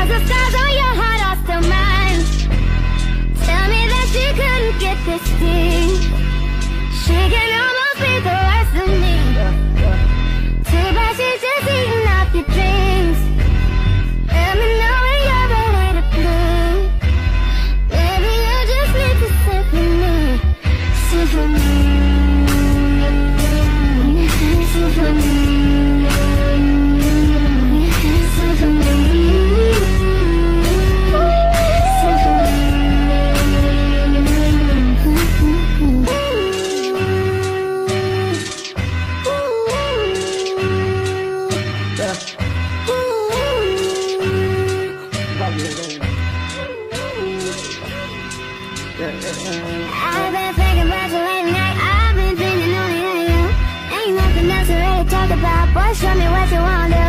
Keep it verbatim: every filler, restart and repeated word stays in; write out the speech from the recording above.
'cause the scars on your heart are still mine. Tell me that she couldn't get this deep. She can almost be the worst of me. Too bad she's just eating up your dreams. Let me know when you're ready to bleed. Maybe you just need to sing for me. Sing for me. Sing for me. Sing for me. I've been thinking about you late night. I've been thinking only of you. Ain't nothing else to really talk about. Boy, show me what you want to do.